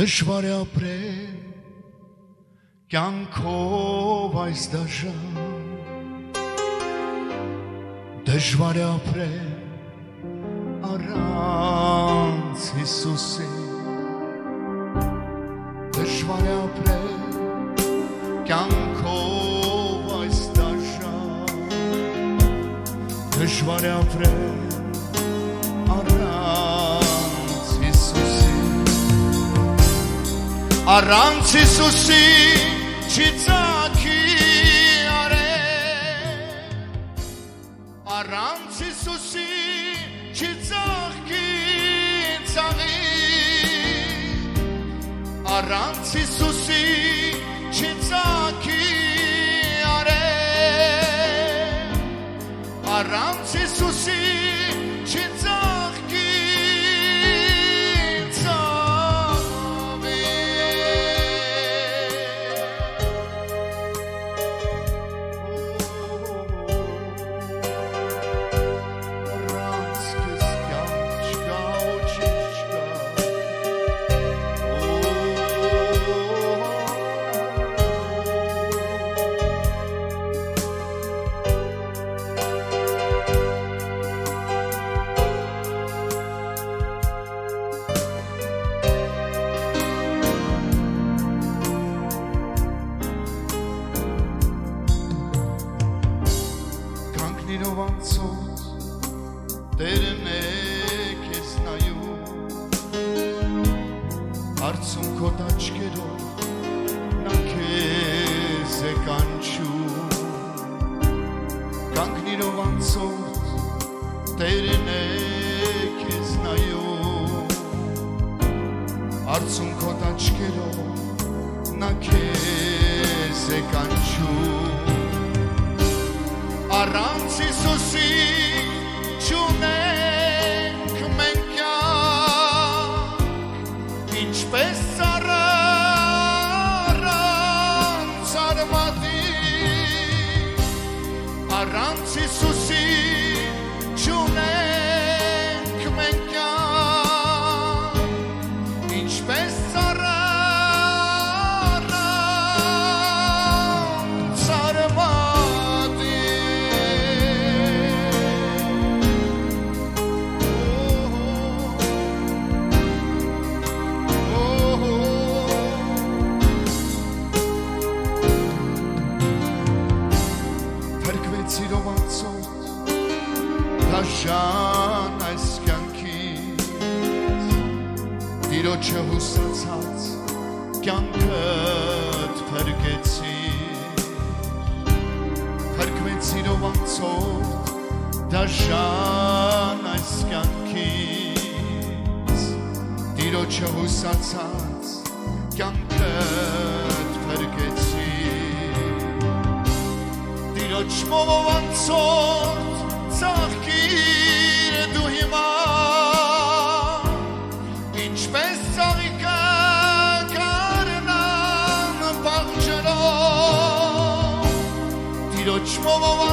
Դժվար է ապրել կյանքով այս դաժան, դժվար է ապրել առանց Հիսուսի, դժվար է ապրել կյանքով այս դաժան, դժվար է ապրել առանց Հիսուսի չի ծագի արել, առանց Հիսուսի չի ծաղկի ծաղի, առանց Հիսուսի չի ծագի արել, առանց Հիսուսի չի ծաղկի Տերն է քեզ նայում, հարցում քո աչքերով նա քեզ է կանչում, կանգնիրով անցորդ Տերն է քեզ նայում, հարցում քո աչքերով նա քեզ է կանչում, առանց Հիսուսի չունենք մենք կյանք, ինչպես ծառը առանց արմատի, առանց Հիսուսի չունենք մենք կյանք, ինչպես ծառը առանց արմատի. Դաժան այս կյանքից, Տիրոջը հուսացած կյանքդ փրկեցիր, փրկվեցիրով անցորդ դաժան այս կյանքից, Տիրոջը հուսացած կյանքդ փրկեցիր, Տիրոջ մովով անցորդ ծաղկիր դու հիմա, ինչպես ծաղիկը կառնան պահջերով, Տիրոջ մովով